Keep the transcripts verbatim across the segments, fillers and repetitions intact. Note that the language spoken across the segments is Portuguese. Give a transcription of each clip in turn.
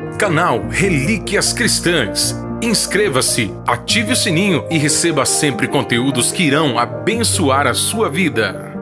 Canal Relíquias Cristãs. Inscreva-se, ative o sininho e receba sempre conteúdos que irão abençoar a sua vida.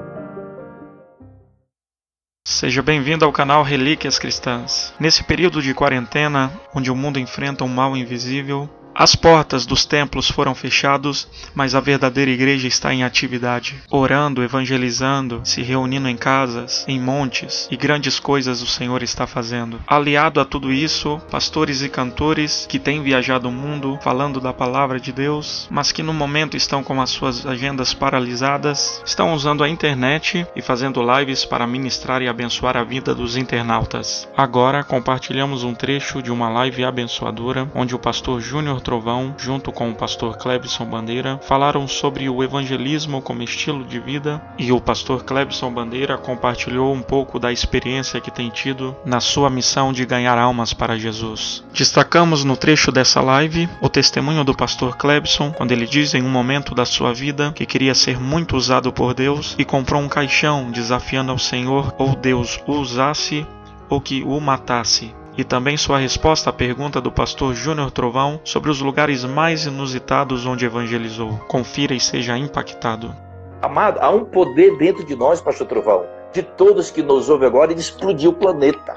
Seja bem-vindo ao canal Relíquias Cristãs. Nesse período de quarentena, onde o mundo enfrenta um mal invisível, as portas dos templos foram fechadas, mas a verdadeira igreja está em atividade, orando, evangelizando, se reunindo em casas, em montes, e grandes coisas o Senhor está fazendo. Aliado a tudo isso, pastores e cantores que têm viajado o mundo falando da palavra de Deus, mas que no momento estão com as suas agendas paralisadas, estão usando a internet e fazendo lives para ministrar e abençoar a vida dos internautas. Agora compartilhamos um trecho de uma live abençoadora, onde o pastor Júnior Trovão, junto com o pastor Clebson Bandeira, falaram sobre o evangelismo como estilo de vida, e o pastor Clebson Bandeira compartilhou um pouco da experiência que tem tido na sua missão de ganhar almas para Jesus. Destacamos no trecho dessa live o testemunho do pastor Clebson, quando ele diz em um momento da sua vida que queria ser muito usado por Deus e comprou um caixão desafiando ao Senhor ou Deus o usasse ou que o matasse. E também sua resposta à pergunta do pastor Júnior Trovão sobre os lugares mais inusitados onde evangelizou. Confira e seja impactado. Amado, há um poder dentro de nós, pastor Trovão, de todos que nos ouvem agora, de explodir o planeta.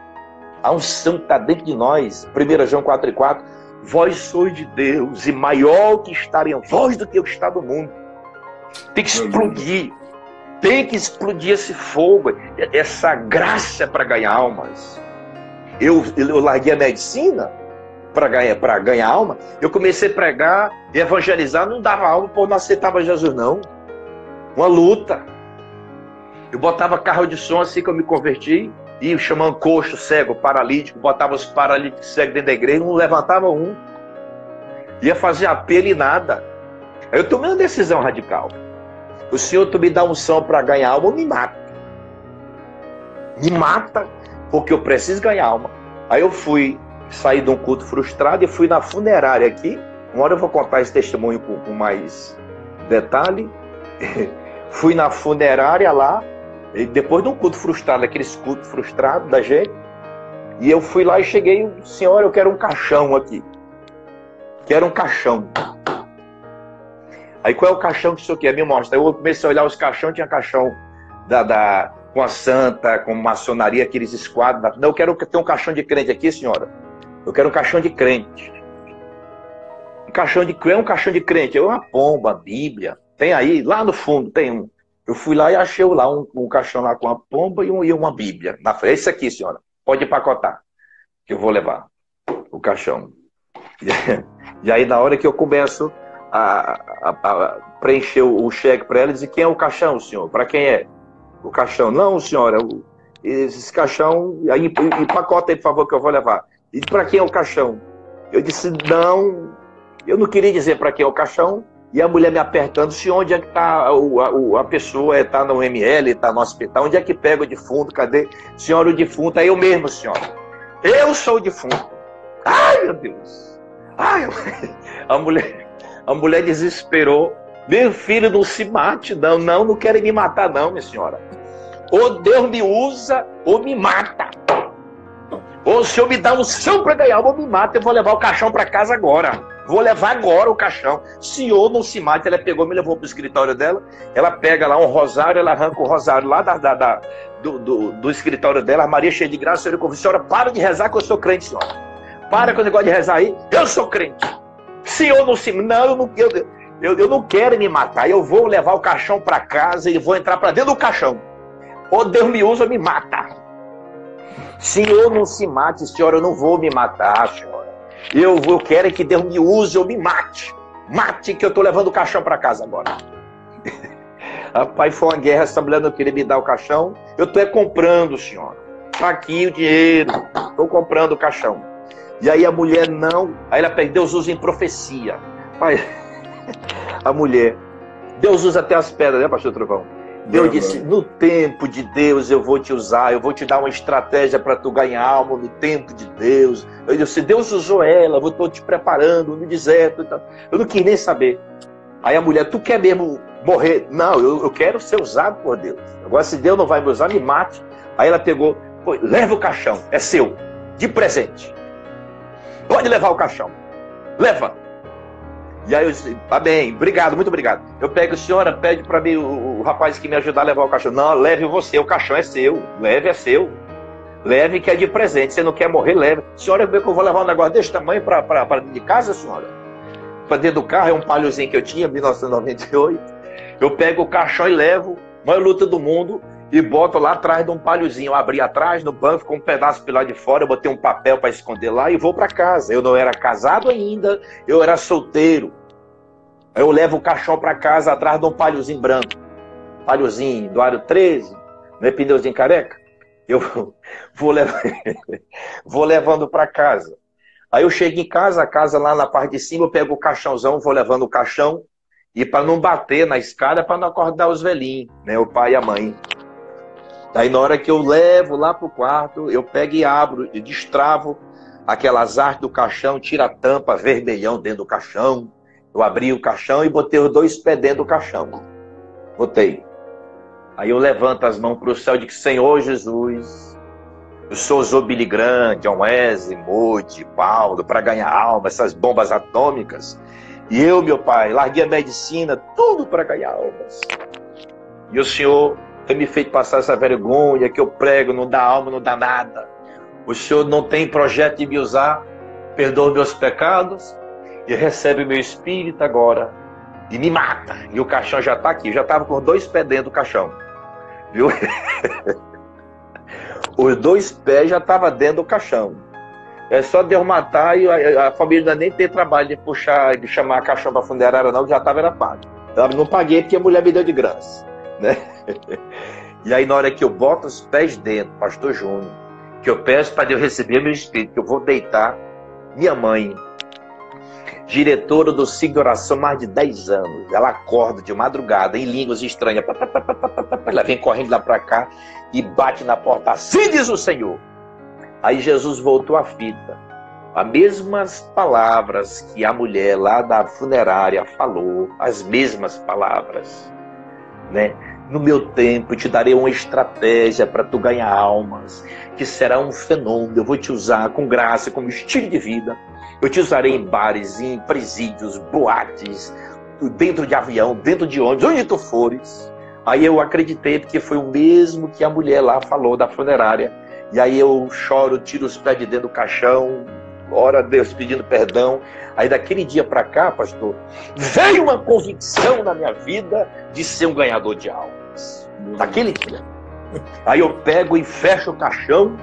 A unção que está dentro de nós. primeiro João quatro e quatro. Vós sois de Deus e maior que estar em vós do que o que está no mundo. Tem que explodir. Tem que explodir esse fogo, essa graça para ganhar almas. Eu, eu larguei a medicina para ganhar, para ganhar alma. Eu comecei a pregar e evangelizar. Não dava alma, pô, não aceitava Jesus, não. Uma luta. Eu botava carro de som assim que eu me converti. E chamando coxo, cego, paralítico. Botava os paralíticos cegos dentro da igreja. Não levantava um. Ia fazer apelo e nada. Aí eu tomei uma decisão radical. O Senhor, tu me dá unção para ganhar alma ou me mata? Me mata. Porque eu preciso ganhar alma. Aí eu fui sair de um culto frustrado e fui na funerária aqui. Uma hora eu vou contar esse testemunho com, com mais detalhe. Fui na funerária lá, e depois de um culto frustrado, aqueles cultos frustrados da gente. E eu fui lá e cheguei, senhora, eu quero um caixão aqui. Quero um caixão. Aí qual é o caixão que o senhor quer? Me mostra. Eu comecei a olhar os caixões, tinha caixão da... da com a santa, com maçonaria, aqueles esquadros. Não, eu quero ter um caixão de crente aqui, senhora. Eu quero um caixão de crente. Um caixão de crente, um caixão de crente. É uma pomba, a Bíblia. Tem aí, lá no fundo, tem um. Eu fui lá e achei lá um, um caixão lá com uma pomba e, um, e uma Bíblia. Na frente. Esse aqui, senhora. Pode empacotar. Que eu vou levar o caixão. E aí, na hora que eu começo a, a, a preencher o, o cheque para ela, diz: quem é o caixão, senhor? Para quem é? O caixão. Não, senhora, esse caixão, aí empacota aí, por favor, que eu vou levar. E para quem é o caixão? Eu disse, não, eu não queria dizer para quem é o caixão, e a mulher me apertando, se onde é que está a, a pessoa, está no M L, está no hospital, onde é que pega o defunto, cadê? Senhora, o defunto, é eu mesmo, senhora. Eu sou o defunto. Ai, meu Deus. Ai, a mulher, a mulher desesperou. Meu filho, não se mate, não, não, não querem me matar, não, minha senhora. Ou Deus me usa, ou me mata. Ou o senhor me dá um chão para ganhar, ou me mata, eu vou levar o caixão para casa agora. Vou levar agora o caixão. Senhor, não se mate. Ela pegou, me levou para o escritório dela, ela pega lá um rosário, ela arranca o rosário lá da, da, da, do, do, do escritório dela, a Maria cheia de graça, a senhora convida, senhora, para de rezar que eu sou crente, senhora. Para com o negócio de rezar aí, eu sou crente. Senhor, não se... Não, eu não... Eu, Eu, eu não quero me matar, eu vou levar o caixão para casa e vou entrar para dentro do caixão. Ou Deus me usa ou me mata. Senhor, não se mate, senhora, eu não vou me matar, senhora. Eu, eu quero que Deus me use ou me mate. Mate que eu estou levando o caixão para casa agora. Rapaz, foi uma guerra, essa mulher não queria me dar o caixão. Eu estou é comprando, senhora. Está aqui o dinheiro, estou comprando o caixão. E aí a mulher não, aí ela pede, Deus usa em profecia. Pai... A mulher, Deus usa até as pedras, né, pastor Trovão? Deus disse, no tempo de Deus eu vou te usar, eu vou te dar uma estratégia para tu ganhar alma no tempo de Deus. Eu disse, Deus usou ela, eu estou te preparando no deserto. Eu não quis nem saber. Aí a mulher, tu quer mesmo morrer? Não, eu, eu quero ser usado por Deus. Agora se Deus não vai me usar, me mate. Aí ela pegou, pô, leva o caixão, é seu. de presente. Pode levar o caixão. Leva. E aí eu disse, tá bem, obrigado, muito obrigado. Eu pego, senhora, pede para mim o, o rapaz que me ajudar a levar o caixão. Não, leve você, o caixão é seu. Leve, é seu. Leve que é de presente. Você não quer morrer, leve. Senhora, como é que eu vou levar um negócio desse tamanho para dentro de casa, senhora? Para dentro do carro, é um palhozinho que eu tinha, mil novecentos e noventa e oito. Eu pego o caixão e levo, maior luta do mundo, e boto lá atrás de um palhozinho. Eu abri atrás no banco com um pedaço pelo lado de fora, eu botei um papel para esconder lá e vou para casa. Eu não era casado ainda, eu era solteiro. Eu levo o caixão para casa atrás de um palhozinho branco. Palhozinho do aro treze, não é pneuzinho careca? Eu vou, levar, vou levando para casa. Aí eu chego em casa, a casa lá na parte de cima, eu pego o caixãozão, vou levando o caixão, e para não bater na escada, para não acordar os velhinhos, né, o pai e a mãe. Aí na hora que eu levo lá pro quarto, eu pego e abro, e destravo aquelas artes do caixão, tiro a tampa vermelhão dentro do caixão. Eu abri o caixão e botei os dois pés dentro do caixão. Botei. Aí eu levanto as mãos para o céu e digo, Senhor Jesus, eu sou o Billy Graham, John Wesley, Moody, Paulo, para ganhar alma, essas bombas atômicas. E eu, meu pai, larguei a medicina, tudo para ganhar almas. E o Senhor tem me feito passar essa vergonha, que eu prego, não dá alma, não dá nada. O Senhor não tem projeto de me usar, perdoa meus pecados e recebe meu espírito agora e me mata. E o caixão já está aqui, eu já estava com dois pés dentro do caixão. Viu? Os dois pés já estavam dentro do caixão. É só Deus matar e a, a família nem ter trabalho de puxar, de chamar a caixão para funerária não, já estava era pago. Eu não paguei porque a mulher me deu de graça, né? E aí na hora que eu boto os pés dentro, pastor Júnior, que eu peço para Deus receber meu espírito, que eu vou deitar, minha mãe, diretora do ciclo de oração mais de dez anos, ela acorda de madrugada em línguas estranhas, ela vem correndo lá para cá e bate na porta, assim diz o Senhor. Aí Jesus voltou à fita, as mesmas palavras que a mulher lá da funerária falou, as mesmas palavras, né? No meu tempo, eu te darei uma estratégia para tu ganhar almas, que será um fenômeno. Eu vou te usar com graça, como estilo de vida. Eu te usarei em bares, em presídios, boates, dentro de avião, dentro de ônibus, onde tu fores. Aí eu acreditei, porque foi o mesmo que a mulher lá falou da funerária. E aí eu choro, tiro os pés de dentro do caixão, ora a Deus pedindo perdão. Aí daquele dia para cá, pastor, veio uma convicção na minha vida de ser um ganhador de almas. Daquele dia. Aí eu pego e fecho o caixão.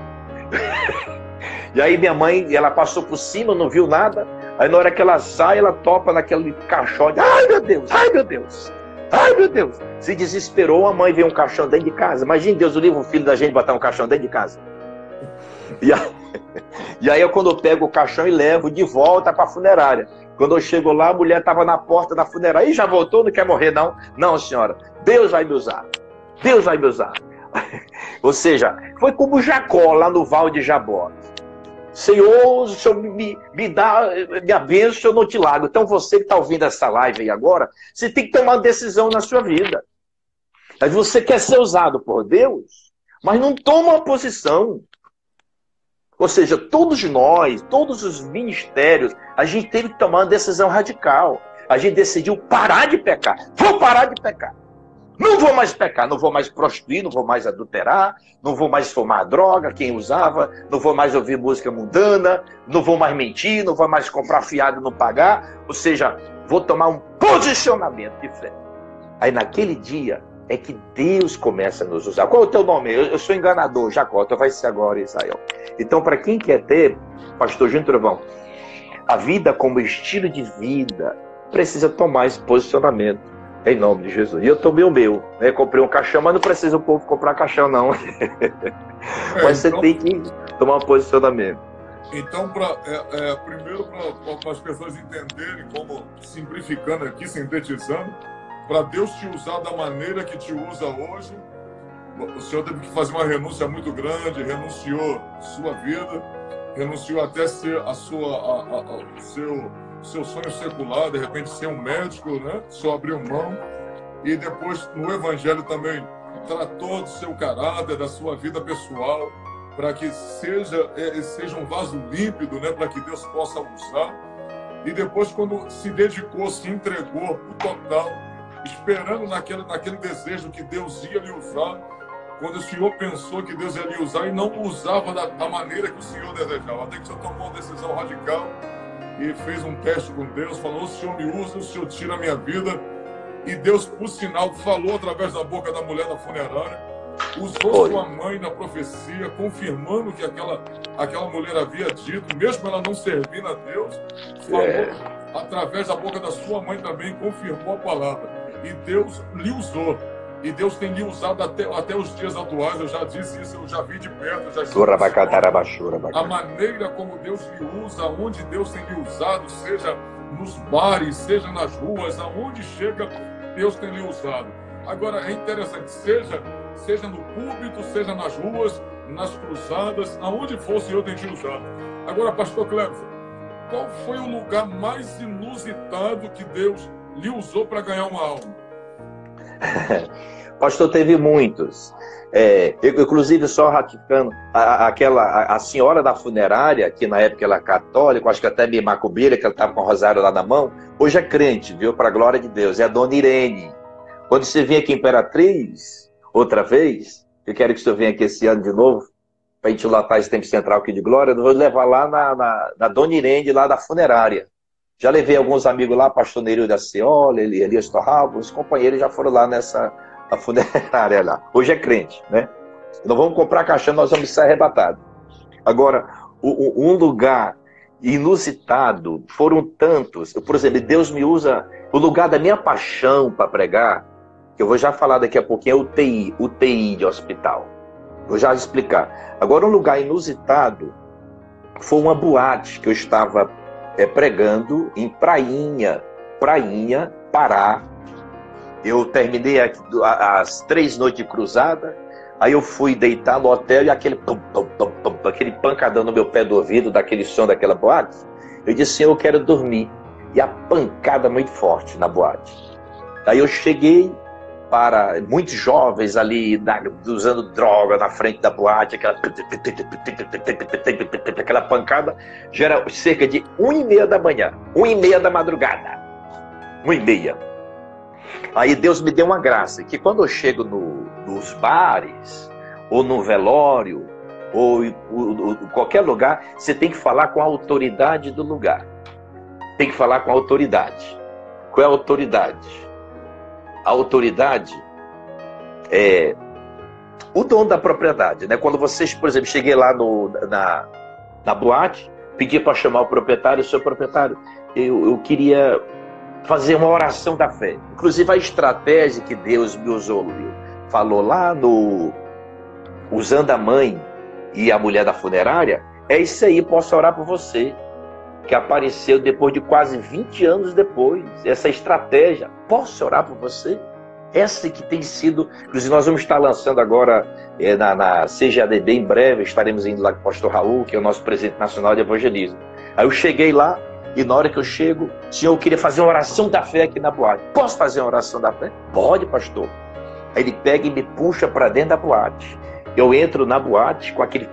E aí minha mãe, ela passou por cima, não viu nada. Aí na hora que ela sai, ela topa naquele caixão. Ai meu Deus, ai meu Deus, ai meu Deus. Se desesperou, a mãe veio um caixão dentro de casa. Imagine Deus o livre, o filho da gente botar um caixão dentro de casa. E aí, e aí eu quando eu pego o caixão e levo de volta para a funerária. Quando eu chego lá, a mulher estava na porta da funerária. E já voltou, não quer morrer não? Não, senhora, Deus vai me usar. Deus vai me usar. Ou seja, foi como Jacó lá no Val de Jabó. Senhor, o Senhor me, me dá minha bênção, eu não te largo. Então você que está ouvindo essa live aí agora, você tem que tomar uma decisão na sua vida. Mas você quer ser usado por Deus, mas não toma uma posição. Ou seja, todos nós, todos os ministérios, a gente teve que tomar uma decisão radical. A gente decidiu parar de pecar. Vou parar de pecar. Não vou mais pecar, não vou mais prostituir, não vou mais adulterar, não vou mais fumar droga, quem usava, não vou mais ouvir música mundana, não vou mais mentir, não vou mais comprar fiado e não pagar. Ou seja, vou tomar um posicionamento de fé. Aí naquele dia é que Deus começa a nos usar. Qual é o teu nome? Eu, eu sou enganador, Jacó, tu vai ser agora, Israel. Então, para quem quer ter, pastor Júnior Trovão, a vida como estilo de vida, precisa tomar esse posicionamento. Em nome de Jesus. E eu tomei o meu, né? Comprei um caixão, mas não precisa o povo comprar caixão, não. É, mas então, você tem que tomar um posicionamento. Então, pra, é, é, primeiro, para as pessoas entenderem, como simplificando aqui, sintetizando, para Deus te usar da maneira que te usa hoje, o Senhor teve que fazer uma renúncia muito grande, renunciou sua vida, renunciou até ser a sua, a, a, a, o seu... seu sonho secular, de repente ser um médico, né? Só abriu mão. E depois no Evangelho também tratou do seu caráter, da sua vida pessoal, para que seja, é, seja um vaso límpido, né, para que Deus possa usar. E depois, quando se dedicou, se entregou o total, esperando naquele, naquele desejo que Deus ia lhe usar, quando o Senhor pensou que Deus ia lhe usar e não usava da, da maneira que o Senhor desejava, até que o Senhor tomou uma decisão radical e fez um teste com Deus, falou: o Senhor me usa, o Senhor tira a minha vida. E Deus, por sinal, falou através da boca da mulher da funerária, usou Oi. sua mãe na profecia, confirmando que aquela, aquela mulher havia dito, mesmo ela não servindo a Deus, falou É. através da boca da sua mãe também, confirmou a palavra. E Deus lhe usou. E Deus tem lhe usado até, até os dias atuais. Eu já disse isso, eu já vi de perto, eu já estive a maneira como Deus lhe usa, onde Deus tem lhe usado, seja nos bares, seja nas ruas, aonde chega, Deus tem lhe usado. Agora, é interessante, seja, seja no púlpito, seja nas ruas, nas cruzadas, aonde for, o Senhor tem te usado. Agora, pastor Cleverson, qual foi o lugar mais inusitado que Deus lhe usou para ganhar uma alma? Pastor, teve muitos. É, eu, inclusive, só ratificando, a, aquela, a, a senhora da funerária, que na época ela era católica, acho que até meio macumbeira, que ela estava com o rosário lá na mão, hoje é crente, viu? Para a glória de Deus. É a dona Irene. Quando você vem aqui em Imperatriz, outra vez, eu quero que você venha aqui esse ano de novo, para a gente lotar esse tempo central aqui de glória, eu vou levar lá na, na, na dona Irene, lá da funerária. Já levei alguns amigos lá, pastor Nerio da Ciola, Elias Torralbo, os companheiros já foram lá nessa a funerária lá. Hoje é crente, né? Não vamos comprar caixão, nós vamos ser arrebatados. Agora, um lugar inusitado, foram tantos. Por exemplo, Deus me usa, o lugar da minha paixão para pregar, que eu vou já falar daqui a pouquinho, é U T I, U T I de hospital. Vou já explicar. Agora, um lugar inusitado foi uma boate que eu estava é, pregando em Prainha, Prainha, Pará. Eu terminei as três noites de cruzada, aí eu fui deitar no hotel e aquele, pum, pum, pum, pum, aquele pancadão no meu pé do ouvido, daquele som daquela boate, eu disse: Senhor, eu quero dormir. E a pancada muito forte na boate. Aí eu cheguei para muitos jovens ali usando droga na frente da boate, aquela, aquela pancada, já era cerca de uma e meia da manhã, uma e meia da madrugada, uma e meia. Aí Deus me deu uma graça, que quando eu chego no, nos bares, ou no velório, ou em qualquer lugar, você tem que falar com a autoridade do lugar. Tem que falar com a autoridade. Qual é a autoridade? A autoridade é o dono da propriedade, né? Quando vocês, por exemplo, cheguei lá no, na, na boate, pedi para chamar o proprietário, o seu proprietário, eu, eu queria fazer uma oração da fé. Inclusive a estratégia que Deus me usou, falou lá no usando a mãe e a mulher da funerária, é isso aí, posso orar por você, que apareceu depois de quase vinte anos depois, essa estratégia, posso orar por você? Essa que tem sido, inclusive nós vamos estar lançando agora é, na, na C G A D B, em breve, estaremos indo lá com o pastor Raul, que é o nosso presidente nacional de evangelismo. Aí eu cheguei lá, e na hora que eu chego, Senhor, eu queria fazer uma oração da fé aqui na boate. Posso fazer uma oração da fé? Pode, pastor. Aí ele pega e me puxa para dentro da boate. Eu entro na boate com aquele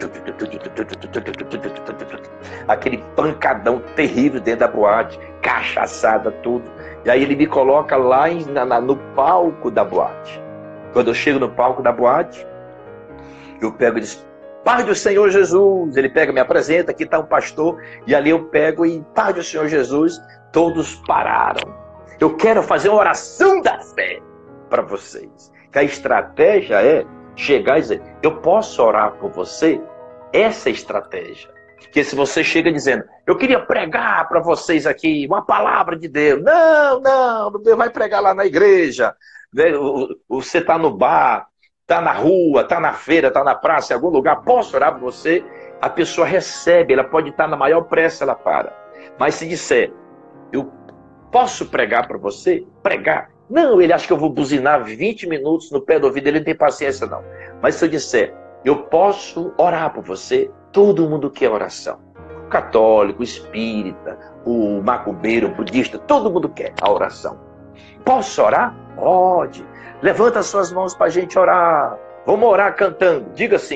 aquele pancadão terrível dentro da boate, cachaçada, tudo. E aí ele me coloca lá em, na, no palco da boate. Quando eu chego no palco da boate, eu pego e diz: Pai do Senhor Jesus. Ele pega, me apresenta, aqui está um pastor, e ali eu pego e Pai do Senhor Jesus, todos pararam. Eu quero fazer uma oração da fé para vocês. Que a estratégia é chegar e dizer: eu posso orar por você? Essa é a estratégia. Porque se você chega dizendo: eu queria pregar para vocês aqui uma palavra de Deus. Não, não, vai pregar lá na igreja. Você está no bar, está na rua, está na feira, está na praça, em algum lugar, posso orar por você? A pessoa recebe, ela pode estar na maior pressa, ela para. Mas se disser: eu posso pregar para você? Pregar. Não, ele acha que eu vou buzinar vinte minutos no pé do ouvido, ele não tem paciência não. Mas se eu disser: eu posso orar por você? Todo mundo quer oração. O católico, o espírita, o macumbeiro, o budista, todo mundo quer a oração. Posso orar? Pode. Levanta as suas mãos para a gente orar. Vamos orar cantando. Diga assim: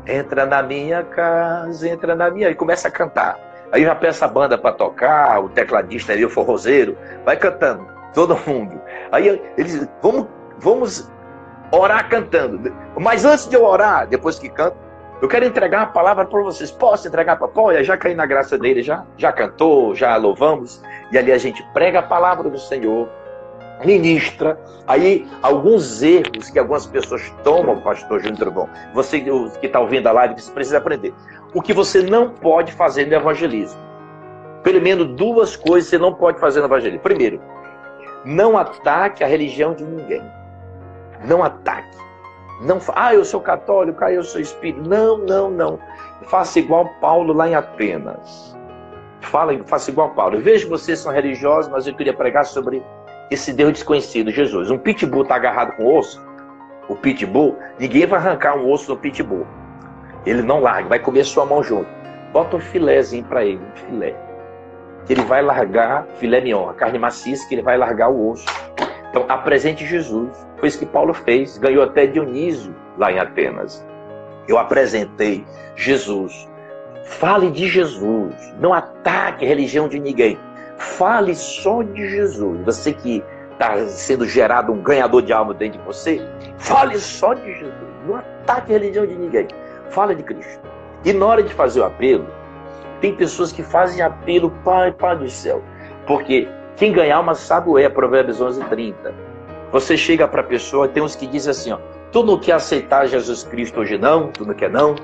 Entra na minha casa, entra na minha... E começa a cantar. Aí eu já peço a banda para tocar, o tecladista ali, o forrozeiro, vai cantando, todo mundo. Aí eles, vamos, vamos orar cantando. Mas antes de eu orar, depois que canto, eu quero entregar uma palavra para vocês. Posso entregar para Paulo? Já caí na graça dele, já, já cantou, já louvamos. E ali a gente prega a palavra do Senhor, ministra. Aí alguns erros que algumas pessoas tomam, pastor Júnior Trovão, você que está ouvindo a live, você precisa aprender. O que você não pode fazer no evangelismo. Pelo menos duas coisas você não pode fazer no evangelismo. Primeiro, não ataque a religião de ninguém. Não ataque. Não, ah, eu sou católico, ah, eu sou espírita. Não, não, não. Faça igual Paulo lá em Atenas. Fala, faça igual Paulo. Eu vejo que vocês são religiosos, mas eu queria pregar sobre esse Deus desconhecido, Jesus. Um pitbull está agarrado com osso. O pitbull, ninguém vai arrancar um osso do pitbull. Ele não larga, vai comer sua mão junto. Bota um filézinho para ele, um filé. Que ele vai largar, filé mignon, a carne maciça, que ele vai largar o osso. Então, apresente Jesus. Foi isso que Paulo fez. Ganhou até Dionísio lá em Atenas. Eu apresentei Jesus. Fale de Jesus. Não ataque a religião de ninguém. Fale só de Jesus. Você que está sendo gerado um ganhador de alma dentro de você, fale só de Jesus. Não ataque a religião de ninguém. Fala de Cristo. E na hora de fazer o apelo, tem pessoas que fazem apelo, Pai, Pai do céu. Porque quem ganhar uma sabe o é, Provérbios onze, trinta. Você chega para a pessoa, tem uns que dizem assim, ó, tu não quer aceitar Jesus Cristo hoje não? Tu não quer não?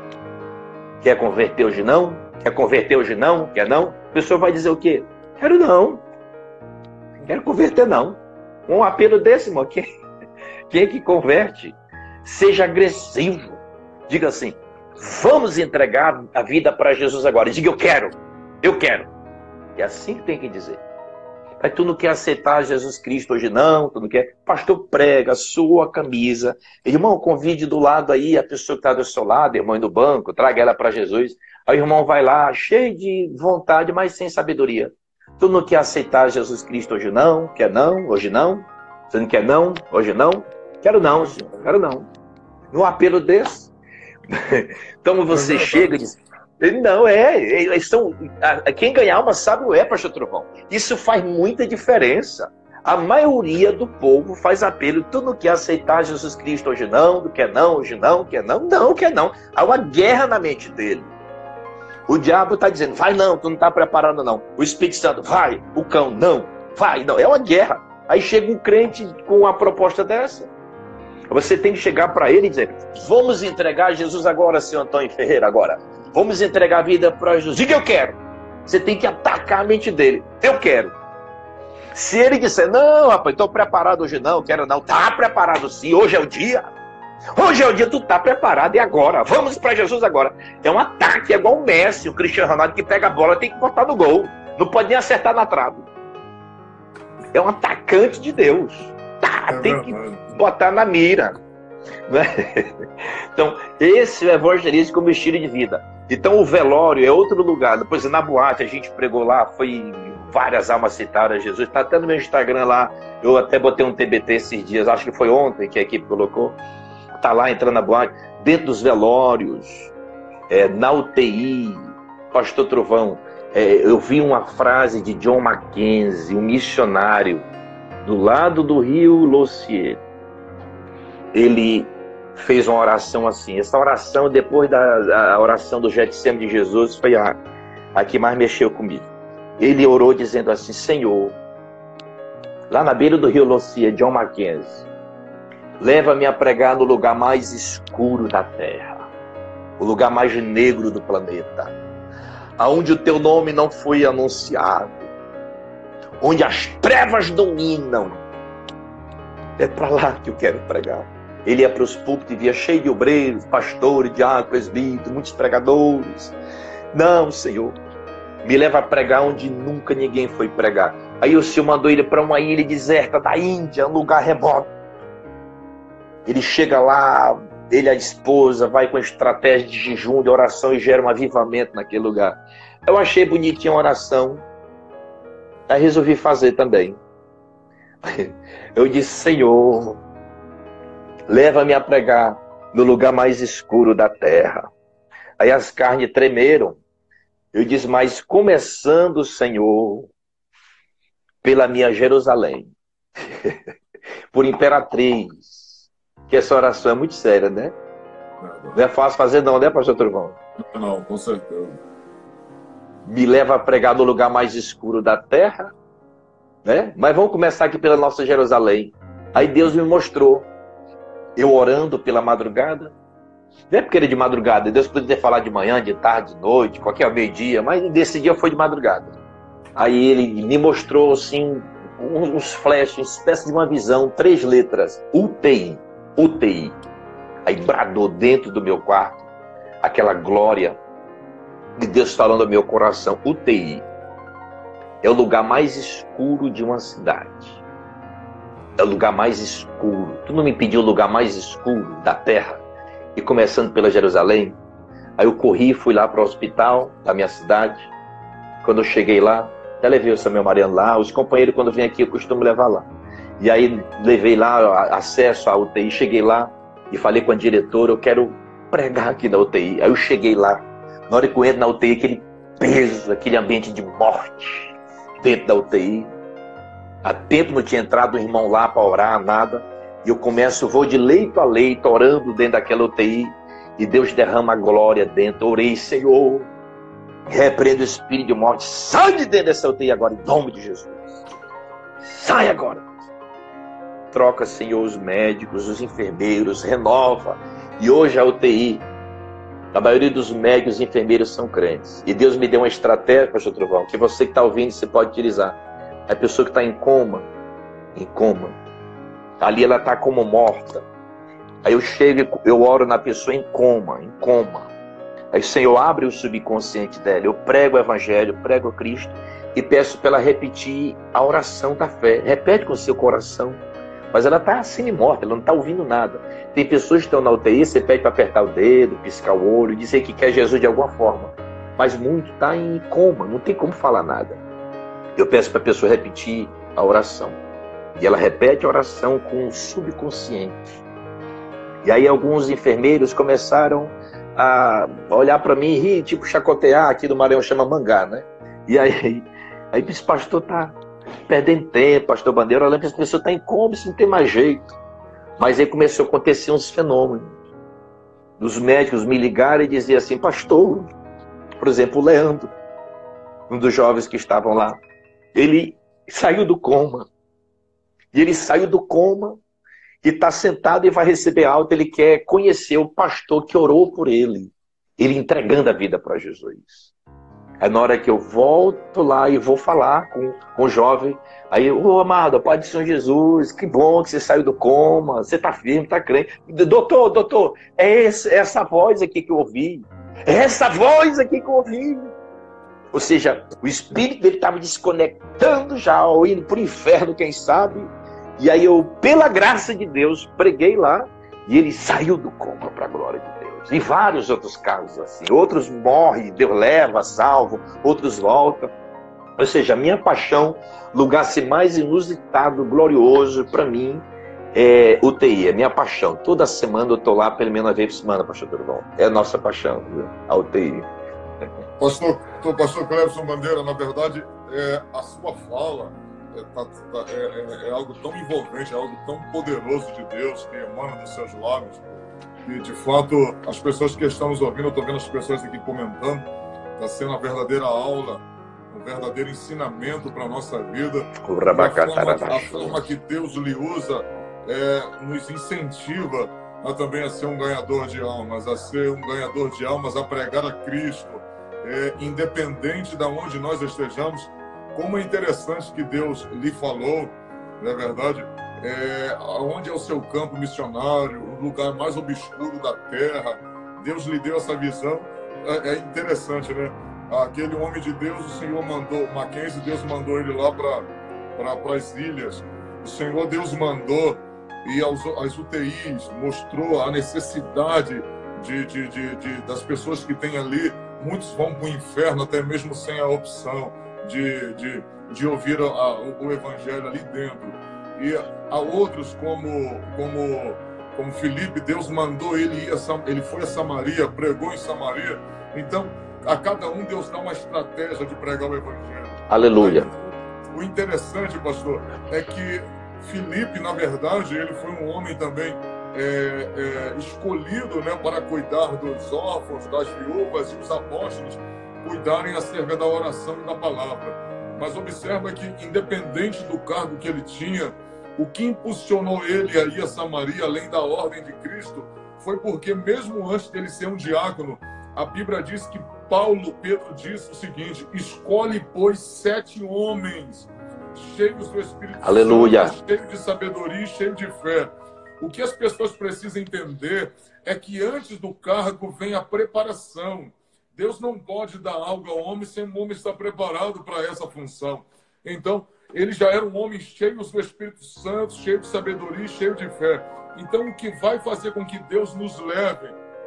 Quer converter hoje não? Quer converter hoje não? Quer não? A pessoa vai dizer o quê? Quero não. Quero converter não. Um apelo desse, irmão, quem, quem é que converte? Seja agressivo. Diga assim, vamos entregar a vida para Jesus agora. Diga, eu quero, eu quero. É assim que tem que dizer. Mas tu não quer aceitar Jesus Cristo hoje não, tu não quer. Pastor, prega, sua camisa. Irmão, convide do lado aí a pessoa que está do seu lado, irmão do banco, traga ela para Jesus. Aí o irmão vai lá, cheio de vontade, mas sem sabedoria. Tu não quer aceitar Jesus Cristo hoje não? Quer não? Hoje não? Você não quer não? Hoje não? Quero não, senhor. Quero não. Num apelo desse. Então você chega e diz, não, é, eles são, quem ganhar uma sabe o é, pastor Trovão. Isso faz muita diferença. A maioria do povo faz apelo, tu não quer aceitar Jesus Cristo hoje não, não quer não, hoje não, quer não, não, quer não. Há uma guerra na mente dele. O diabo está dizendo, vai não, tu não está preparado não. O Espírito Santo, vai, o cão, não, vai, não. É uma guerra. Aí chega um crente com uma proposta dessa. Você tem que chegar para ele e dizer, vamos entregar Jesus agora, senhor Antônio Ferreira, agora. Vamos entregar a vida para Jesus. Diga, eu quero. Você tem que atacar a mente dele. Eu quero. Se ele disser, não, rapaz, estou preparado hoje não, quero não. Está preparado sim, hoje é o dia. Hoje é o dia, tu está preparado, e agora? Vamos para Jesus agora. É um ataque, é igual o Messi, o Cristiano Ronaldo, que pega a bola, tem que botar no gol. Não pode nem acertar na trave. É um atacante de Deus. Tá, tem que botar na mira. Então, esse é o evangelismo como estilo de vida. Então, o velório é outro lugar. Depois, na boate, a gente pregou lá, foi várias almas citaram a Jesus. Está até no meu Instagram lá. Eu até botei um T B T esses dias, acho que foi ontem que a equipe colocou. Está lá entrando na boate, dentro dos velórios, é, na U T I. Pastor Trovão, é, eu vi uma frase de John Mackenzie, um missionário, do lado do rio Locier. Ele fez uma oração assim. Essa oração, depois da a oração do Getsemane de Jesus, foi a, a que mais mexeu comigo. Ele orou dizendo assim, Senhor, lá na beira do rio Locier, John Mackenzie, leva-me a pregar no lugar mais escuro da terra, o lugar mais negro do planeta, aonde o teu nome não foi anunciado, onde as trevas dominam. É para lá que eu quero pregar. Ele ia para os púlpitos e via cheio de obreiros, pastores, diáconos, presbíteros, muitos pregadores. Não, Senhor, me leva a pregar onde nunca ninguém foi pregar. Aí o Senhor mandou ele para uma ilha deserta da Índia, um lugar remoto. Ele chega lá, ele e a esposa, vai com estratégia de jejum, de oração e gera um avivamento naquele lugar. Eu achei bonitinha a oração. Aí resolvi fazer também. Eu disse, Senhor, leva-me a pregar no lugar mais escuro da terra. Aí as carnes tremeram. Eu disse, mas começando, Senhor, pela minha Jerusalém, por Imperatriz, que essa oração é muito séria, né? Não é fácil fazer não, né, pastor Trovão? Não, com certeza. Me leva a pregar no lugar mais escuro da terra, né? Mas vamos começar aqui pela nossa Jerusalém. Aí Deus me mostrou, eu orando pela madrugada. Não é porque era de madrugada, Deus podia ter falado de manhã, de tarde, de noite, qualquer meio-dia, mas desse dia foi de madrugada. Aí ele me mostrou assim, uns flashes, uma espécie de uma visão, três letras, U T I, U T I. Aí bradou dentro do meu quarto aquela glória de Deus falando ao meu coração, U T I. É o lugar mais escuro de uma cidade. É o lugar mais escuro. Tu não me pediu o lugar mais escuro da terra? E começando pela Jerusalém, aí eu corri e fui lá para o hospital da minha cidade. Quando eu cheguei lá, até levei o Samuel Mariano lá, os companheiros quando vêm aqui eu costumo levar lá. E aí levei lá acesso à U T I, cheguei lá e falei com a diretora, eu quero pregar aqui na U T I. Aí eu cheguei lá, na hora que eu entro na U T I, aquele peso, aquele ambiente de morte dentro da U T I. Há tempo não tinha entrado um irmão lá para orar, nada. E eu começo, vou de leito a leito, orando dentro daquela U T I, e Deus derrama a glória dentro. Orei, Senhor, repreendo o espírito de morte, sai de dentro dessa U T I agora, em nome de Jesus. Sai agora. Troca, Senhor, os médicos, os enfermeiros, renova. E hoje a U T I, a maioria dos médicos e enfermeiros são crentes. E Deus me deu uma estratégia, pastor Trovão, que você que está ouvindo, você pode utilizar. A pessoa que está em coma, em coma, ali ela está como morta. Aí eu chego, eu oro na pessoa em coma, em coma. Aí o Senhor abre o subconsciente dela. Eu prego o Evangelho, prego a Cristo e peço para ela repetir a oração da fé. Repete com o seu coração. Mas ela está semi-morta, ela não está ouvindo nada. Tem pessoas que estão na U T I, você pede para apertar o dedo, piscar o olho, dizer que quer Jesus de alguma forma. Mas muito está em coma, não tem como falar nada. Eu peço para a pessoa repetir a oração. E ela repete a oração com o subconsciente. E aí alguns enfermeiros começaram a olhar para mim e rir, tipo chacotear, aqui do Maranhão chama mangá, né? E aí, aí esse pastor tá perdendo tempo, pastor Bandeira, olhando para essa pessoa, tá em coma, isso não tem mais jeito. Mas aí começou a acontecer uns fenômenos. Os médicos me ligaram e diziam assim, pastor, por exemplo, o Leandro, um dos jovens que estavam lá, ele saiu do coma. E ele saiu do coma e está sentado e vai receber alta. Ele quer conhecer o pastor que orou por ele. Ele entregando a vida para Jesus. Aí na hora que eu volto lá e vou falar com, com o jovem, aí, ô oh, amado, Pai do Senhor Jesus, que bom que você saiu do coma, você está firme, está crente. Doutor, doutor, é esse, essa voz aqui que eu ouvi. É essa voz aqui que eu ouvi. Ou seja, o espírito dele estava desconectando já, ou indo para o inferno, quem sabe. E aí eu, pela graça de Deus, preguei lá e ele saiu do coma para a glória de Deus. E vários outros casos assim. Outros morrem, Deus leva, salva, outros voltam. Ou seja, a minha paixão, lugar ser mais inusitado, glorioso para mim, é U T I, é minha paixão. Toda semana eu estou lá pelo menos uma vez por semana, pastor Durval. É a nossa paixão, viu? A U T I. Pastor, pastor Clebson Bandeira, na verdade, é, a sua fala é, tá, tá, é, é, é algo tão envolvente, é algo tão poderoso de Deus que emana dos seus lábios. E, de fato, as pessoas que estão nos ouvindo, eu estou vendo as pessoas aqui comentando, está sendo uma verdadeira aula, um verdadeiro ensinamento para a nossa vida. A forma, a forma que Deus lhe usa é, nos incentiva a também a ser um ganhador de almas, a ser um ganhador de almas, a pregar a Cristo, é, independente de onde nós estejamos. Como é interessante que Deus lhe falou, não é verdade? É, onde é o seu campo missionário, o lugar mais obscuro da terra, Deus lhe deu essa visão. É, é interessante, né? Aquele homem de Deus, o Senhor mandou, Mackenzie, Deus mandou ele lá para para as ilhas. O Senhor Deus mandou e aos, as U T Is mostrou a necessidade de, de, de, de, das pessoas que tem ali. Muitos vão para o inferno até mesmo sem a opção de, de, de ouvir a, o, o Evangelho ali dentro. E há outros como, como como Filipe, Deus mandou ele ir, a, ele foi a Samaria, pregou em Samaria. Então, a cada um Deus dá uma estratégia de pregar o Evangelho. Aleluia. Aí, o interessante, pastor, é que Filipe, na verdade, ele foi um homem também é, é, escolhido, né, para cuidar dos órfãos, das viúvas, e os apóstolos cuidarem acerca da oração e da palavra. Mas observa que, independente do cargo que ele tinha, o que impulsionou ele a ir a Samaria, além da ordem de Cristo, foi porque, mesmo antes dele ser um diácono, a Bíblia diz que Paulo, Pedro, disse o seguinte: escolhe, pois, sete homens cheios do Espírito Aleluia. Santo, cheios de sabedoria e cheios de fé. O que as pessoas precisam entender é que antes do cargo vem a preparação. Deus não pode dar algo ao homem sem o homem estar preparado para essa função. Então, ele já era um homem cheio do Espírito Santo, cheio de sabedoria e cheio de fé. Então, o que vai fazer com que Deus nos leve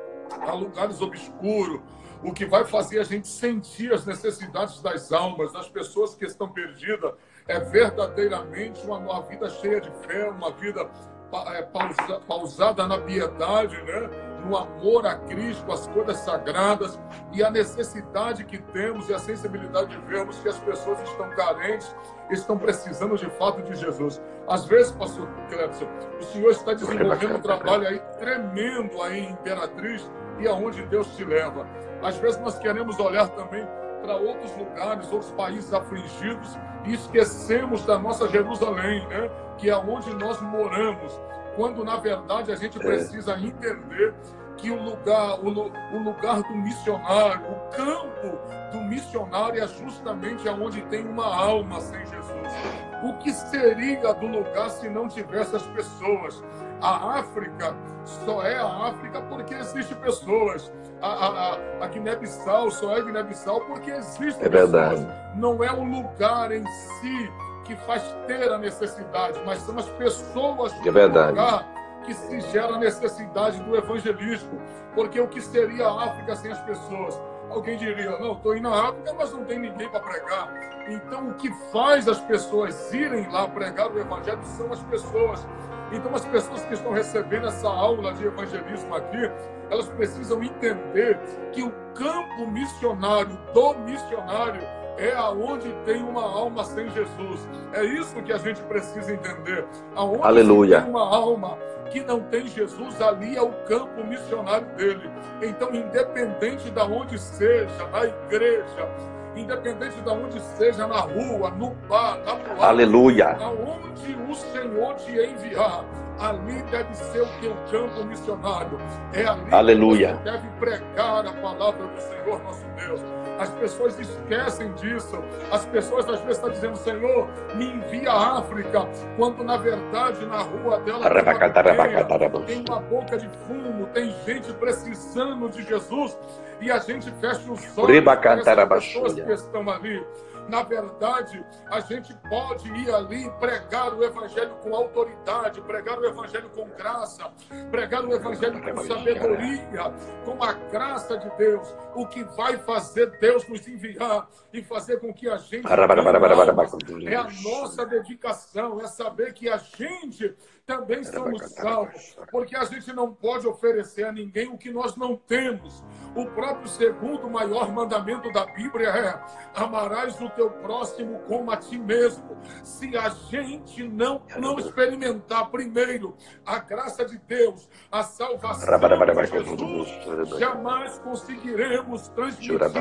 a lugares obscuros, o que vai fazer a gente sentir as necessidades das almas, das pessoas que estão perdidas, é verdadeiramente uma, uma vida cheia de fé, uma vida é, pausa, pausada na piedade, né? No amor a Cristo, as coisas sagradas, e a necessidade que temos e a sensibilidade de vermos que as pessoas estão carentes, estão precisando de fato de Jesus. Às vezes, pastor Clepson, o Senhor está desenvolvendo um trabalho aí tremendo aí em Imperatriz e aonde Deus te leva. Às vezes nós queremos olhar também para outros lugares, outros países afligidos, e esquecemos da nossa Jerusalém, né? Que é onde nós moramos, quando na verdade a gente precisa entender que o lugar, o, o lugar do missionário, o campo do missionário é justamente aonde tem uma alma sem Jesus. O que seria do lugar se não tivesse as pessoas? A África só é a África porque existem pessoas. A, a, a Guiné-Bissau só é Guiné-Bissau porque existem é verdade. pessoas. Não é o lugar em si que faz ter a necessidade, mas são as pessoas é verdade. do lugar que se gera a necessidade do evangelismo. Porque o que seria a África sem as pessoas? Alguém diria, não, estou indo na África, mas não tem ninguém para pregar. Então, o que faz as pessoas irem lá pregar o evangelho são as pessoas. Então, as pessoas que estão recebendo essa aula de evangelismo aqui, elas precisam entender que o campo missionário do missionário é aonde tem uma alma sem Jesus. É isso que a gente precisa entender. Aonde Aleluia. tem uma alma que não tem Jesus, ali é o campo missionário dele. Então, independente de onde seja, na igreja, independente de onde seja, na rua, no bar, na boate, Aleluia. aonde o Senhor te enviar, ali deve ser o teu campo missionário. É ali Aleluia. que você deve pregar a palavra do Senhor nosso Deus. As pessoas esquecem disso. As pessoas às vezes estão dizendo, Senhor, me envia à África, quando na verdade na rua dela tem uma boca de fumo, tem gente precisando de Jesus, e a gente fecha os olhos para essas pessoas que estão ali. Na verdade, a gente pode ir ali e pregar o evangelho com autoridade, pregar o evangelho com graça, pregar o evangelho com sabedoria, com a graça de Deus, o que vai fazer Deus nos enviar e fazer com que a gente é a nossa dedicação, é saber que a gente também somos salvos, porque a gente não pode oferecer a ninguém o que nós não temos. O próprio segundo maior mandamento da Bíblia é: amarás o teu próximo como a ti mesmo. Se a gente não, não experimentar primeiro a graça de Deus, a salvação de Jesus, jamais conseguiremos transmitir isso.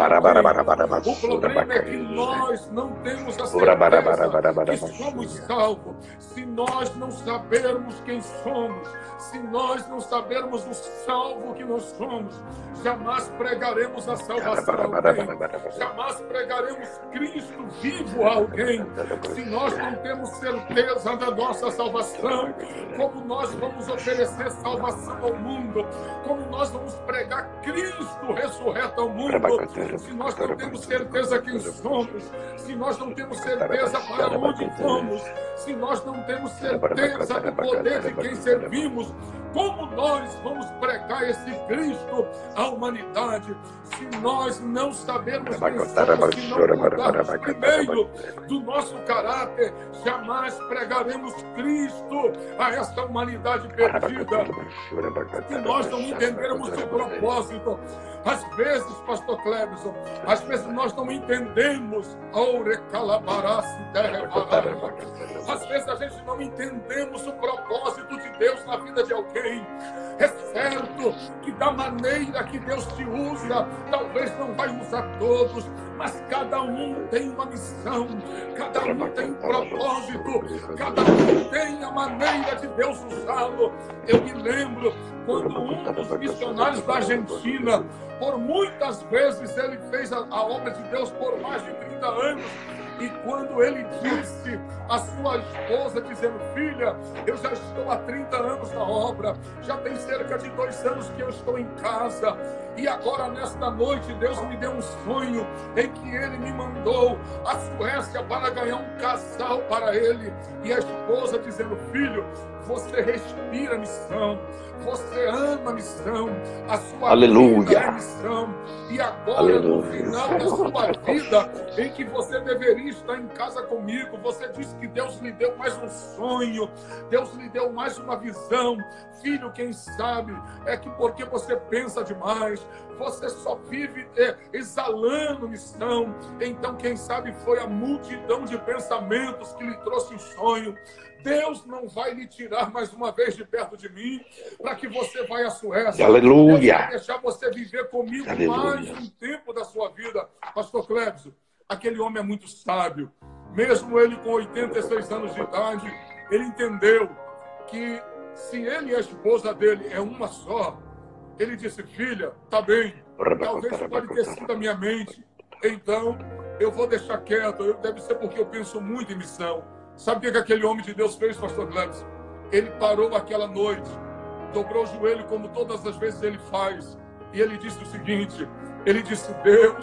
O problema é que nós não temos a certeza que somos salvos. Se nós não sabermos quem somos, se nós não sabermos o salvo que nós somos, jamais pregaremos a salvação a alguém. Jamais pregaremos Cristo vivo a alguém. Se nós não temos certeza da nossa salvação, como nós vamos oferecer salvação ao mundo? Como nós vamos pregar Cristo ressurreto ao mundo? Se nós não temos certeza quem somos, se nós não temos certeza para onde vamos, se nós não temos certeza do poder de quem servimos, Como nós vamos pregar esse Cristo à humanidade se nós não sabemos quem somos, se não mudarmos primeiro do nosso caráter? Jamais pregaremos Cristo a esta humanidade perdida. Se nós não entendermos o propósito, às vezes, pastor Cleberson, às vezes nós não entendemos. Às vezes a gente não entendemos o propósito de Deus na vida de alguém. É certo que da maneira que Deus te usa, talvez não vai usar todos, mas cada um tem uma missão, cada um tem um propósito, cada um tem a maneira de Deus usá-lo. Eu me lembro quando um dos missionários da Argentina, por muitas vezes ele fez a, a obra de Deus por mais de trinta anos, e quando ele disse à sua esposa, dizendo: filha, eu já estou há trinta anos na obra, já tem cerca de dois anos que eu estou em casa, e agora nesta noite Deus me deu um sonho em que ele me mandou à Suécia para ganhar um casal para ele. E a esposa dizendo: filho, você respira a missão, você ama a missão, a sua Aleluia. vida é missão, e agora Aleluia. no final da sua vida, em que você deveria estar em casa comigo, você disse que Deus lhe deu mais um sonho, Deus lhe deu mais uma visão. Filho, quem sabe é que porque você pensa demais, você só vive é, exalando missão. Então quem sabe foi a multidão de pensamentos que lhe trouxe o sonho. Deus não vai lhe tirar mais uma vez de perto de mim para que você vá à Suécia. Aleluia. Deus vai deixar você viver comigo Aleluia. mais um tempo da sua vida. Pastor Cleberson, aquele homem é muito sábio. Mesmo ele com oitenta e seis anos de idade, ele entendeu que se ele e a esposa dele é uma só, ele disse: filha, tá bem, talvez pode ter sido a minha mente, então eu vou deixar quieto, eu, deve ser porque eu penso muito em missão. Sabe o que, que aquele homem de Deus fez, pastor Cleberson? Ele parou aquela noite, dobrou o joelho como todas as vezes ele faz, e ele disse o seguinte, ele disse: Deus,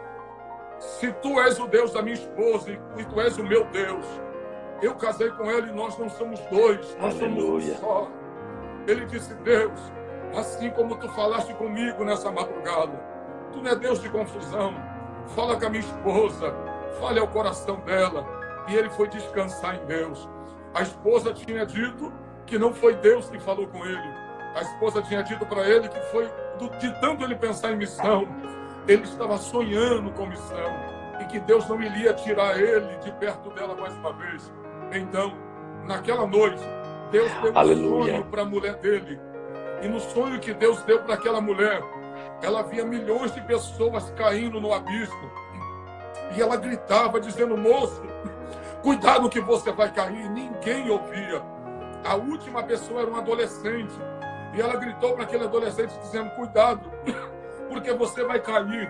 se tu és o Deus da minha esposa e tu és o meu Deus, eu casei com ela e nós não somos dois, nós Aleluia. somos um só. Ele disse: Deus, assim como tu falaste comigo nessa madrugada, tu não é Deus de confusão, fala com a minha esposa, fale ao coração dela. E ele foi descansar em Deus. A esposa tinha dito que não foi Deus que falou com ele. A esposa tinha dito para ele que foi, de tanto ele pensar em missão, ele estava sonhando com missão, e que Deus não iria tirar ele de perto dela mais uma vez. Então, naquela noite, Deus deu um Aleluia. sonho para a mulher dele. E no sonho que Deus deu para aquela mulher, ela via milhões de pessoas caindo no abismo. E ela gritava dizendo: moço, cuidado que você vai cair. Ninguém ouvia. A última pessoa era um adolescente. E ela gritou para aquele adolescente dizendo: cuidado, porque você vai cair.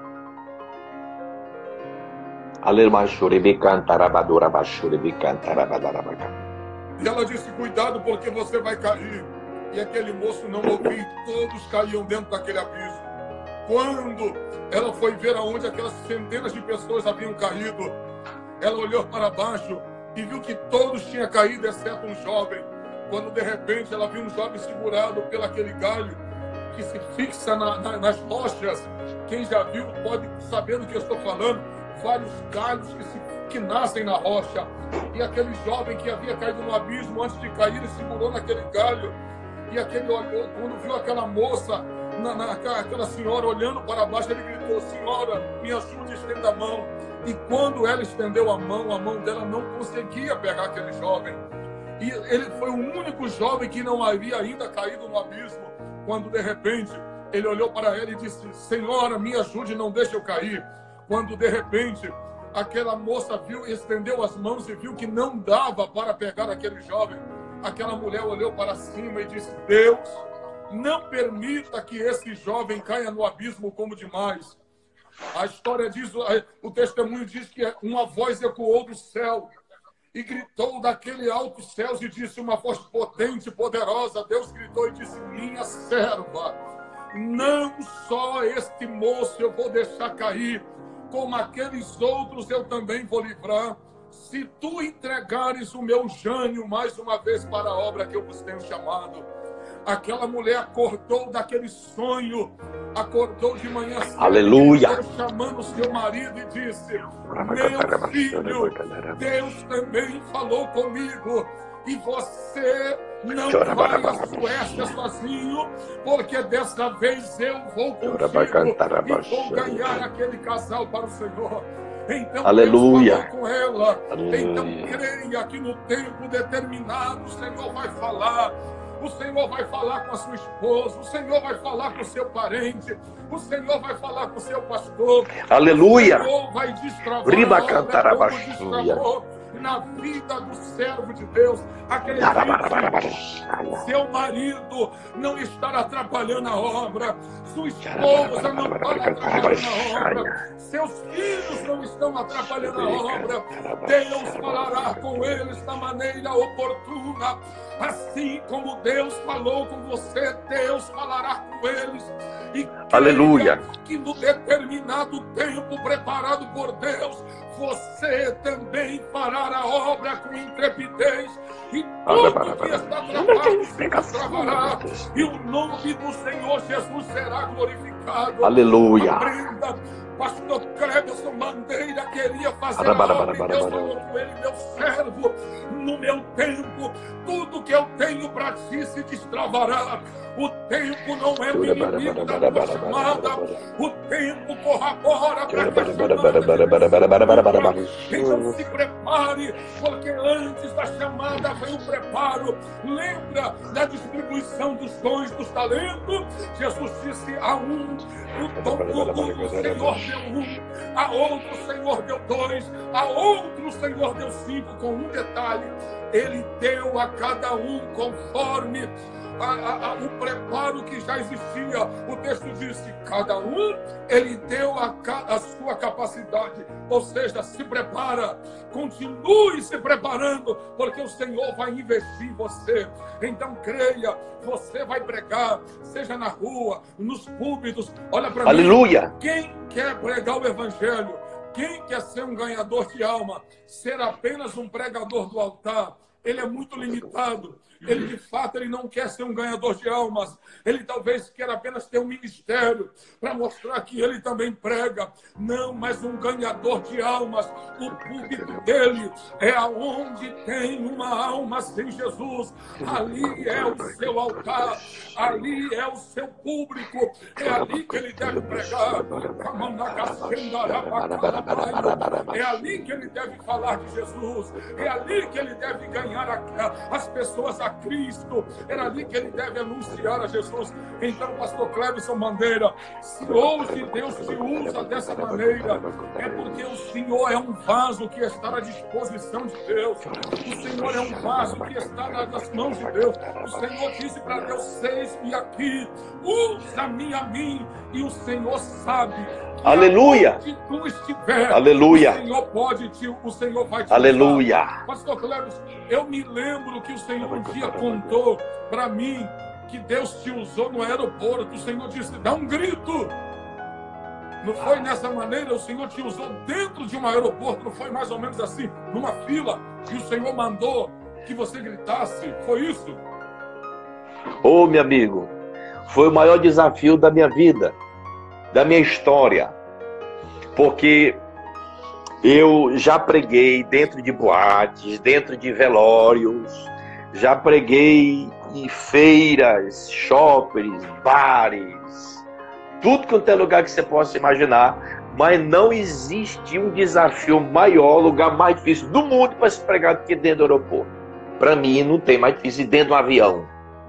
E ela disse: cuidado, porque você vai cair. E aquele moço não ouviu. Todos caíam dentro daquele abismo. Quando ela foi ver aonde aquelas centenas de pessoas haviam caído, ela olhou para baixo e viu que todos tinham caído, exceto um jovem. Quando de repente ela viu um jovem segurado pelo aquele galho que se fixa na, na, nas rochas. Quem já viu pode saber do que eu estou falando. Vários galhos que, se, que nascem na rocha. E aquele jovem que havia caído no abismo, antes de cair, ele segurou naquele galho. E aquele olhou, quando viu aquela moça, na, na, aquela senhora olhando para baixo, ele gritou: senhora, me ajude, estenda a mão. E quando ela estendeu a mão, a mão dela não conseguia pegar aquele jovem. E ele foi o único jovem que não havia ainda caído no abismo. Quando de repente ele olhou para ela e disse: senhora, me ajude, não deixe eu cair. Quando de repente aquela moça viu, estendeu as mãos e viu que não dava para pegar aquele jovem, aquela mulher olhou para cima e disse: Deus, não permita que esse jovem caia no abismo como demais. A história diz, o testemunho diz que uma voz ecoou do céu e gritou daquele alto céus e disse, uma voz potente e poderosa, Deus gritou e disse: minha serva, não só este moço eu vou deixar cair, como aqueles outros eu também vou livrar, se tu entregares o meu gênio mais uma vez para a obra que eu vos tenho chamado. Aquela mulher acordou daquele sonho, acordou de manhã cedo, aleluia, chamando seu marido e disse: meu filho, Deus também falou comigo, e você não vai à Suécia sozinho, porque dessa vez eu vou contigo e vou ganhar aquele casal para o Senhor. Então aleluia, Deus falou com ela. Aleluia. Então creia que no tempo determinado o Senhor vai falar. O Senhor vai falar com a sua esposa, o Senhor vai falar com o seu parente, o Senhor vai falar com o seu pastor. Aleluia. O Senhor vai destravar Riba a obra cantaraba, como destravou na vida do servo de Deus. Acredite, seu marido não estará atrapalhando a obra, sua esposa não está atrapalhando a obra, seus filhos não estão atrapalhando a obra. Deus falará com eles da maneira oportuna. Assim como Deus falou com você, Deus falará com eles. E aleluia, que no determinado tempo preparado por Deus, você também fará a obra com intrepidez, e tudo que está travado se destravará, e o nome do Senhor Jesus será glorificado. Aleluia. Aprenda, pastor Cleberson Bandeira queria fazer a obra, e Deus falou com ele: meu servo, no meu tempo, tudo que eu tenho para ti se destravará. O tempo não é o inimigo da tua chamada, o tempo corrobora para que a chamada. Então se prepare, porque antes da chamada vem o preparo. Lembra da distribuição dos dons, dos talentos? Jesus disse: a um o dom do Senhor deu um, a outro o Senhor deu dois, a outro o Senhor deu cinco, com um detalhe: ele deu a cada um conforme A, a, a, o preparo que já existia. O texto diz que cada um, ele deu a, a sua capacidade. Ou seja, se prepara, continue se preparando, porque o Senhor vai investir em você. Então creia, você vai pregar, seja na rua, nos púlpitos. Olha para mim, aleluia. Quem quer pregar o evangelho, quem quer ser um ganhador de alma, ser apenas um pregador do altar, ele é muito limitado. Ele, de fato, ele não quer ser um ganhador de almas. Ele talvez queira apenas ter um ministério para mostrar que ele também prega. Não, mas um ganhador de almas. O púlpito dele é aonde tem uma alma sem Jesus. Ali é o seu altar. Ali é o seu público. É ali que ele deve pregar. É ali que ele deve falar de Jesus. É ali que ele deve ganhar a, as pessoas a Cristo. Era ali que ele deve anunciar a Jesus. Então, pastor Cleberson Bandeira, se hoje Deus te usa dessa maneira, é porque o Senhor é um vaso que está à disposição de Deus. O Senhor é um vaso que está nas mãos de Deus. O Senhor disse para Deus: eis-me aqui, usa-me a mim. E o Senhor sabe que aleluia, onde tu estiver, aleluia, o Senhor pode te, o Senhor vai te aleluia. usar. Pastor Cleberson, eu me lembro que o Senhor um dia contou para mim que Deus te usou no aeroporto. O Senhor disse: dá um grito. Não foi nessa maneira? O Senhor te usou dentro de um aeroporto, não foi mais ou menos assim, numa fila, e o Senhor mandou que você gritasse? Foi isso? Ô, meu amigo, foi o maior desafio da minha vida, da minha história, porque eu já preguei dentro de boates, dentro de velórios, já preguei em feiras, shoppings, bares, tudo quanto é lugar que você possa imaginar, mas não existe um desafio maior, lugar mais difícil do mundo para se pregar do que dentro do aeroporto. Para mim não tem mais difícil dentro de um avião,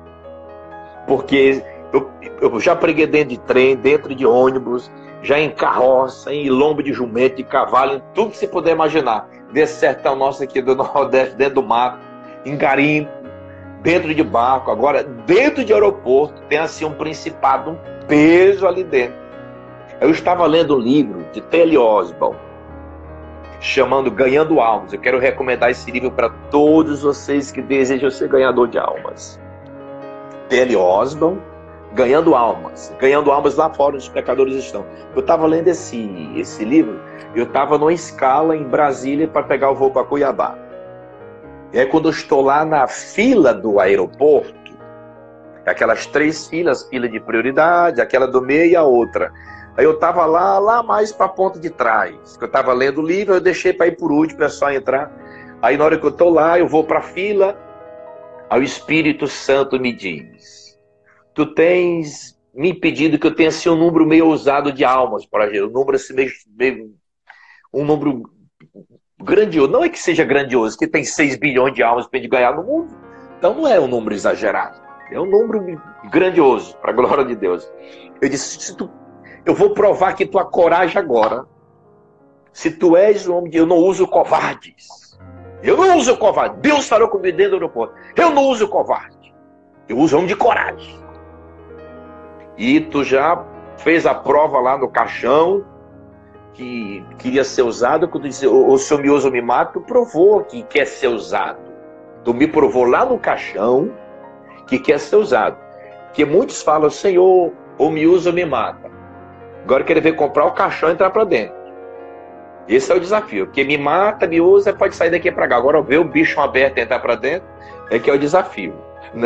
porque eu, eu já preguei dentro de trem, dentro de ônibus, já em carroça, em lombo de jumento, de cavalo, em tudo que você puder imaginar. Desse sertão nosso aqui do Nordeste, dentro do mato, em garimpo, dentro de barco. Agora, dentro de aeroporto, tem assim um principado, um peso ali dentro. Eu estava lendo um livro de T L Osborne, chamando Ganhando Almas. Eu quero recomendar esse livro para todos vocês que desejam ser ganhador de almas. T L Osborne, Ganhando Almas. Ganhando almas lá fora, onde os pecadores estão. Eu estava lendo esse, esse livro, eu estava numa escala em Brasília para pegar o voo para Cuiabá. E aí, quando eu estou lá na fila do aeroporto, Aquelas três filas, fila de prioridade, aquela do meio e a outra. Aí eu estava lá, lá mais para a ponta de trás. Eu estava lendo o livro, eu deixei para ir por último, para só entrar. Aí na hora que eu estou lá, eu vou para a fila, aí o Espírito Santo me diz: tu tens me pedido que eu tenha assim, um número meio ousado de almas para gente. Um número assim, meio, meio, um número grandioso. Não é que seja grandioso, que tem seis bilhões de almas para a gente ganhar no mundo. Então não é um número exagerado. É um número grandioso, para a glória de Deus. Eu disse: se tu, eu vou provar que tua coragem agora. Se tu és um homem de... Eu não uso covardes. Eu não uso covarde. Deus falou comigo dentro do aeroporto. Eu não uso covarde. Eu uso homem de coragem. E tu já fez a prova lá no caixão, que queria ser usado. Quando disse: o senhor me usa ou me mata, tu provou que quer ser usado. Tu me provou lá no caixão que quer ser usado. Porque muitos falam: Senhor, ou me usa ou me mata. Agora quer ver comprar o caixão e entrar para dentro. Esse é o desafio. Quem me mata, me usa, pode sair daqui para cá. Agora ver o bicho aberto e entrar para dentro é que é o desafio, né?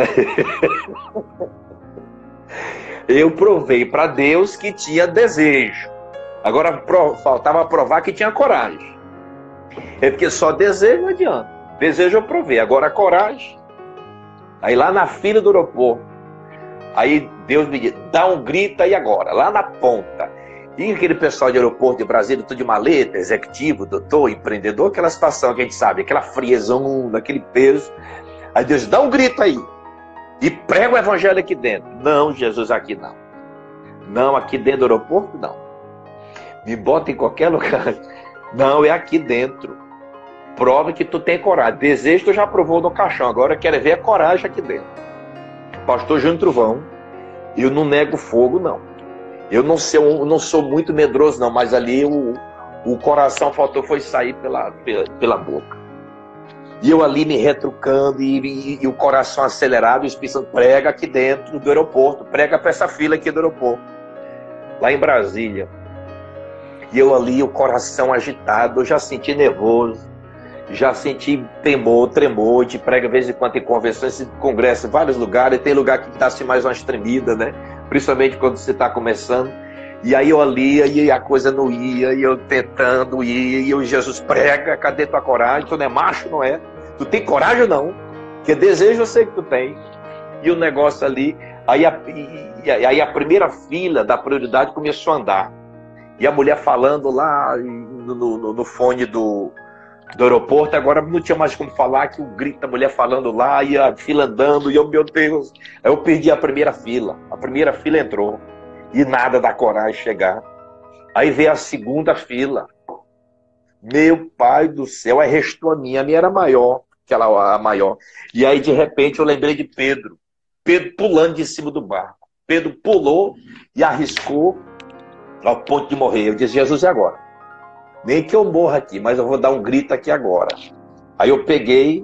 Eu provei para Deus que tinha desejo. Agora faltava provar que tinha coragem. É porque só desejo não adianta. Desejo eu provei. Agora coragem. Aí lá na fila do aeroporto, aí Deus me diz: dá um grito aí agora, lá na ponta. E aquele pessoal de aeroporto de Brasília, tudo de maleta, executivo, doutor, empreendedor, aquela situação que a gente sabe, aquela friezão, aquele peso. Aí Deus: dá um grito aí. E prega o evangelho aqui dentro. Não, Jesus, aqui não. Não, aqui dentro do aeroporto, não. Me bota em qualquer lugar. Não, é aqui dentro. Prova que tu tem coragem. Desejo tu já provou no caixão. Agora eu quero ver a coragem aqui dentro. Pastor Júnior Trovão, eu não nego fogo, não. Eu não sou, eu não sou muito medroso, não. Mas ali o, o coração faltou foi sair pela, pela, pela boca. E eu ali me retrucando e, e, e o coração acelerado, e o Espírito Santo: prega aqui dentro do aeroporto. Prega para essa fila aqui do aeroporto. Lá em Brasília. E eu ali, o coração agitado, eu já senti nervoso. Já senti temor, tremor, te prega de vez em quando em convenções, em congressos, em vários lugares. Tem lugar que dá-se mais uma tremida, né? Principalmente quando você está começando. E aí eu ali, e a coisa não ia, e eu tentando ir, e eu: Jesus, prega, cadê tua coragem? Tu não é macho, não é? Tu tem coragem ou não? Porque desejo eu sei que tu tem. E o negócio ali, aí a, e, aí a primeira fila da prioridade começou a andar. E a mulher falando lá no, no, no fone do... do aeroporto, agora não tinha mais como falar, que o grito da mulher falando lá, e a fila andando, e eu, meu Deus, aí eu perdi a primeira fila, a primeira fila entrou, e nada da coragem chegar. Aí veio a segunda fila, meu pai do céu, aí restou a minha, a minha era maior, que ela a maior, e aí de repente eu lembrei de Pedro, Pedro pulando de cima do barco, Pedro pulou e arriscou ao ponto de morrer. Eu disse: Jesus, é agora. Nem que eu morra aqui, mas eu vou dar um grito aqui agora. Aí eu peguei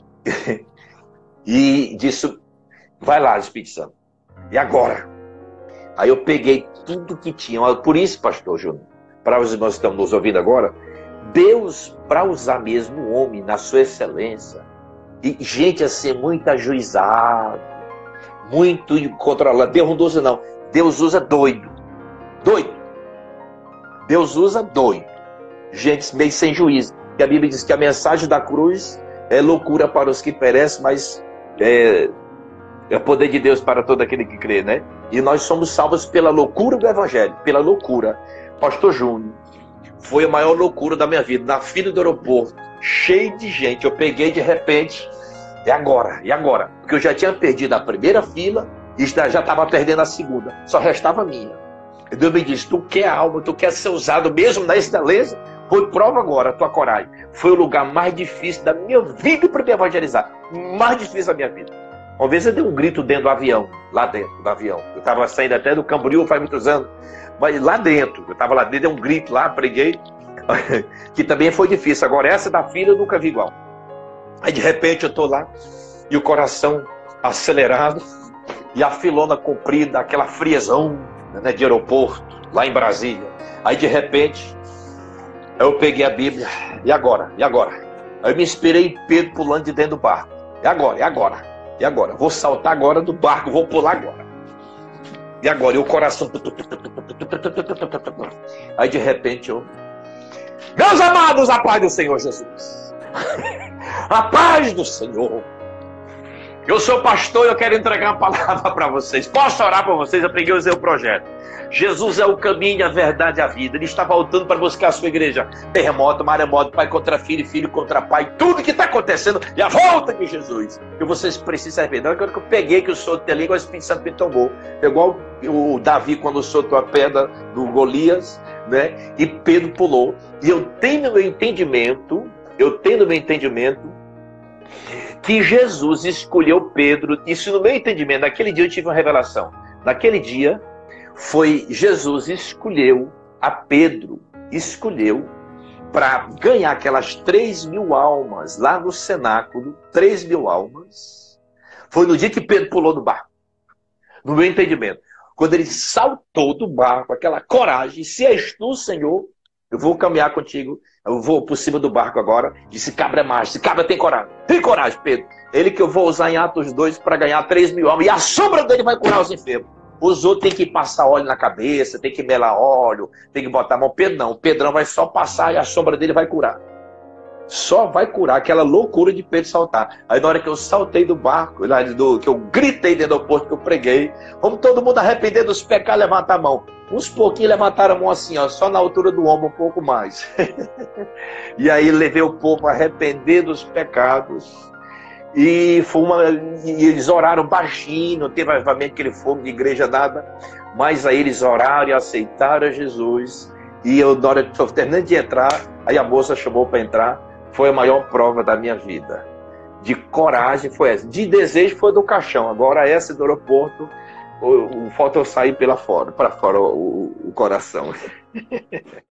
e disse: vai lá, Espírito Santo. E agora? Aí eu peguei tudo que tinha. Por isso, pastor Júnior, para os irmãos que estão nos ouvindo agora, Deus, para usar mesmo o homem na sua excelência, e gente assim, muito ajuizado, muito controlado. Deus não usa, não. Deus usa doido. Doido. Deus usa doido. Gente meio sem juízo. E a Bíblia diz que a mensagem da cruz é loucura para os que perecem, mas é, é o poder de Deus para todo aquele que crê, né? E nós somos salvos pela loucura do Evangelho, pela loucura. Pastor Júnior, foi a maior loucura da minha vida. Na fila do aeroporto, cheio de gente, eu peguei de repente, e agora? E agora? Porque eu já tinha perdido a primeira fila e já estava perdendo a segunda. Só restava a minha. E Deus me disse: tu quer alma, tu quer ser usado mesmo na excelência? Foi prova agora a tua coragem. Foi o lugar mais difícil da minha vida para me evangelizar. Mais difícil da minha vida. Uma vez eu dei um grito dentro do avião. Lá dentro do avião. Eu estava saindo até do Camboriú faz muitos anos. Mas lá dentro. Eu estava lá dentro, dei um grito lá, preguei. Que também foi difícil. Agora essa da fila eu nunca vi igual. Aí de repente eu estou lá. E o coração acelerado. E a filona comprida. Aquela friezão, né, de aeroporto. Lá em Brasília. Aí de repente... eu peguei a Bíblia, e agora? E agora? Aí eu me inspirei em Pedro pulando de dentro do barco. E agora? E agora? E agora? Vou saltar agora do barco, vou pular agora. E agora? E o coração... Aí de repente eu... Meus amados, a paz do Senhor Jesus. A paz do Senhor. Eu sou pastor e eu quero entregar uma palavra para vocês. Posso orar por vocês? Eu peguei o seu projeto. Jesus é o caminho, a verdade e a vida. Ele está voltando para buscar a sua igreja. Terremoto, maremoto, pai contra filho, filho contra pai. Tudo que está acontecendo é a volta de Jesus. E vocês precisam saber. Na hora que eu peguei que o soltei ali, o Espírito Santo me tomou. Igual o Davi quando soltou a pedra do Golias, né? E Pedro pulou. E eu tenho no meu entendimento, eu tenho no meu entendimento, que Jesus escolheu Pedro. Isso no meu entendimento. Naquele dia eu tive uma revelação. Naquele dia... Foi Jesus escolheu a Pedro, escolheu para ganhar aquelas três mil almas lá no cenáculo, três mil almas. Foi no dia que Pedro pulou do barco, no meu entendimento. Quando ele saltou do barco, aquela coragem, se és tu, Senhor, eu vou caminhar contigo, eu vou por cima do barco agora. Disse, cabra é macho, disse, cabra tem coragem. Tem coragem, Pedro. Ele que eu vou usar em Atos dois para ganhar três mil almas. E a sombra dele vai curar os enfermos. Os outros têm que passar óleo na cabeça, tem que melar óleo, tem que botar a mão. Pedro não, o Pedrão vai só passar e a sombra dele vai curar. Só vai curar aquela loucura de Pedro saltar. Aí na hora que eu saltei do barco, lá do, que eu gritei dentro do porto, que eu preguei, vamos todo mundo arrepender dos pecados, levantar a mão. Uns pouquinhos levantaram a mão assim, ó, só na altura do ombro, um pouco mais. E aí levei o povo a arrepender dos pecados. E, foi uma, e eles oraram baixinho, não teve avivamento, aquele fogo de igreja, nada. Mas aí eles oraram e aceitaram Jesus. E eu, na hora que estou terminando de entrar, aí a moça chamou para entrar. Foi a maior prova da minha vida. De coragem foi essa. De desejo foi do caixão. Agora essa do aeroporto, o, o, falta eu sair pela fora, para fora o, o, o coração.